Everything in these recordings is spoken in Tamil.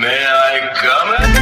May I come in?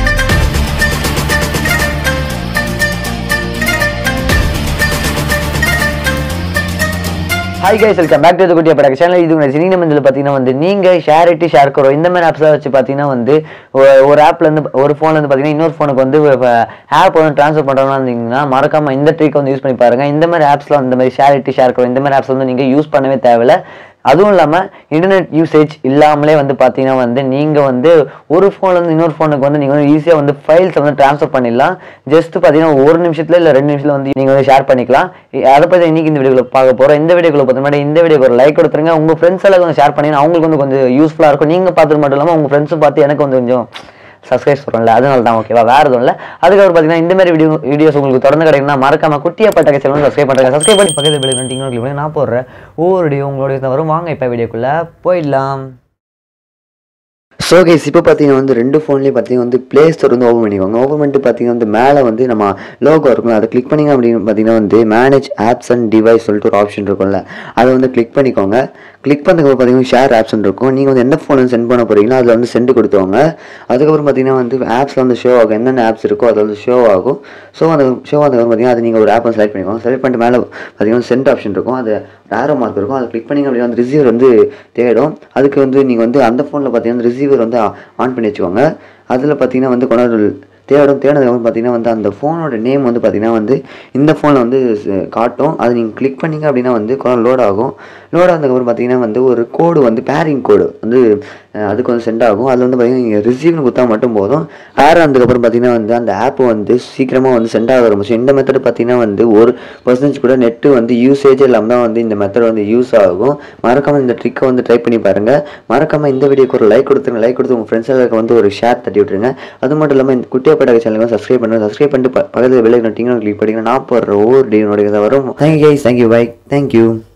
Hi guys, welcome back to the KUTTY APPATAKKAR channel. இது உங்க சினிமா மந்தில பாத்தீங்கன்னா வந்து நீங்க ஷேர் கரோ இந்த மாதிரி ஆப்ஸ் வச்சு பாத்தீங்கன்னா வந்து ஒரு ஆப்ல இருந்து ஒரு போன்ல இருந்து பாத்தீங்கன்னா இன்னொரு போனுக்கு வந்து ஆப் வந்து ட்ரான்ஸ்ஃபர் பண்றவங்க இருந்தீங்கன்னா மறக்காம இந்த ட்ரிக் வந்து யூஸ் பண்ணி பாருங்க. இந்த மாதிரி ஆப்ஸ்ல இந்த மாதிரி ஷேர் கரோ இந்த மாதிரி ஆப்ஸ் வந்து நீங்க யூஸ் பண்ணவே தேவையில்ல. அதுவும் இல்லாம இன்டர்நெட் யூசேஜ் இல்லாமலே வந்து பாத்தீங்கன்னா வந்து நீங்க வந்து ஒரு போன்ல இருந்து இன்னொரு போனுக்கு வந்து நீங்க வந்து ஈஸியா வந்து ஃபைல்ஸ் வந்து ட்ரான்ஸ்ஃபர் பண்ணிடலாம். ஜஸ்ட் பாத்தீங்கன்னா ஒரு நிமிஷத்துல இல்ல 2 நிமிஷத்துல வந்து நீங்க வந்து ஷேர் பண்ணிக்கலாம். அதை பத்தி இன்னைக்கு இந்த வீடியோல பார்க்க போறோம். இந்த வீடியோக்குள்ள பார்த்த மாதிரி இந்த வீடியோக்கு ஒரு லைக் கொடுத்துருங்க. உங்க ஃப்ரெண்ட்ஸ் எல்லாம் கொஞ்சம் ஷேர் பண்ணி அவங்களுக்கு வந்து கொஞ்சம் யூஸ்ஃபுல்லா இருக்கும். நீங்க பார்த்துட்டு மட்டும் இல்லாம உங்க ஃப்ரெண்ட்ஸும் பார்த்து எனக்கு வந்து கொஞ்சம் சப்ஸ்கிரைப் சொல்றேன்ல, அதனால தான். ஓகேவா, வேற எதுவும் இல்லை. அதுக்கப்புறம் பார்த்தீங்கன்னா இந்த மாதிரி வீடியோஸ் உங்களுக்கு தொடர்ந்து கிடைக்குன்னா மறக்காம குட்டி அப்பட்டக்க சேனல் சப்ஸ்கிரைப் பண்ணுங்க. சப்ஸ்கிரைப் பண்ணி பக்கத்தில் பெல் ஐகானை கிளிக் பண்ணி நான் போடுறேன் ஒவ்வொரு வீடியோ உங்களோட வரும். வாங்க இப்போ வீடியோக்குள்ள போயிடலாம். ஸோ கைஸ், இப்போ பார்த்தீங்கன்னா வந்து 2 ஃபோன்லேயும் பார்த்தீங்கன்னா வந்து ப்ளே ஸ்டோர் வந்து ஓப்பன் பண்ணிக்கோங்க. ஓப்பன் பண்ணிட்டு பார்த்தீங்கன்னா வந்து மேலே வந்து நம்ம லோகோ இருக்கும், அதை கிளிக் பண்ணிங்க அப்படின்னு பார்த்தீங்கன்னா வந்து மேனேஜ் ஆப்ஸ் அண்ட் டிவைஸ் சொல்லிட்டு ஒரு ஆப்ஷன் இருக்கும்ல, அதை வந்து கிளிக் பண்ணிக்கோங்க. கிளிக் பண்ணதுக்கப்புறம் பார்த்தீங்கன்னா ஷேர் ஆப்ஷன் இருக்கும். நீங்கள் வந்து எந்த ஃபோன் வந்து சென்ட் பண்ண போகிறீங்களோ அதில் வந்து சென்ட் கொடுத்துவாங்க. அதுக்கப்புறம் பார்த்தீங்கன்னா வந்து ஆப்ஸில் வந்து ஷோ ஆகும், என்னென்ன ஆப்ஸ் இருக்கோ அதில் வந்து ஷோ ஆகும். ஸோ அந்த ஷோ ஆனதுக்கப்புறம் பார்த்தீங்கன்னா அது நீங்கள் ஒரு ஆப் செலக்ட் பண்ணிக்கோங்க. செலக்ட் பண்ணிட்டு மேலே பார்த்தீங்கன்னா சென்ட் ஆப்ஷன் இருக்கும், அது ஆரோ மார்க் இருக்கும், அதை கிளிக் பண்ணிங்க அப்படின்னா வந்து ரிசீவர் வந்து தேடும். அதுக்கு வந்து நீங்கள் வந்து அந்த ஃபோனில் பார்த்தீங்கன்னா ரிசீவர் வந்து ஆன் பண்ணி வச்சுக்கோங்க. அதில் பார்த்தீங்கன்னா வந்து தேடினதுக்கப்புறம் பார்த்தீங்கன்னா வந்து அந்த ஃபோனோட நேம் வந்து பார்த்தீங்கன்னா வந்து இந்த ஃபோனில் வந்து காட்டும். அது நீங்கள் கிளிக் பண்ணிங்க அப்படின்னா வந்து கொஞ்சம் லோட் ஆகும். லோட் ஆனதுக்கப்புறம் பார்த்தீங்கன்னா வந்து ஒரு கோடு வந்து பேரிங் கோடு வந்து அதுக்கு வந்து சென்ட் ஆகும். அதில் வந்து பார்த்தீங்கன்னா நீங்கள் ரிசீவ்னு கொடுத்தா மட்டும் போதும். பேர் ஆனதுக்கப்புறம் பார்த்தீங்கன்னா வந்து அந்த ஆப் வந்து சீக்கிரமாக வந்து சென்ட் ஆக ஆரம்பிச்சு. இந்த மெத்தட் பார்த்தீங்கன்னா வந்து 1% கூட நெட்டு வந்து யூசேஜ் இல்லாமல் தான் வந்து இந்த மெத்தட் வந்து யூஸ் ஆகும். மறக்காமல் இந்த ட்ரிக்கை வந்து ட்ரை பண்ணி பாருங்கள். மறக்காமல் இந்த வீடியோக்கு ஒரு லைக் கொடுத்துருங்க. லைக் கொடுத்து உங்கள் ஃப்ரெண்ட்ஸ் எல்லாருக்கும் வந்து ஒரு ஷேர் தட்டி விட்டுருங்க. அது மட்டும் இல்லாமல் இந்த குட்டி அப்பட்டக்க சேனலுக்கு சப்ஸ்கிரைப் பண்ணுங்கள். சப்ஸ்கிரைப் பண்ணிட்டு பக்கத்தில் பெல் ஐகானை கிளிக் பண்ணிங்கன்னா நான் போடுற ஒவ்வொரு வீடியோ நோட்டிஃபிகேஷன் வரும். Thank you guys, thank you, bye, thank you.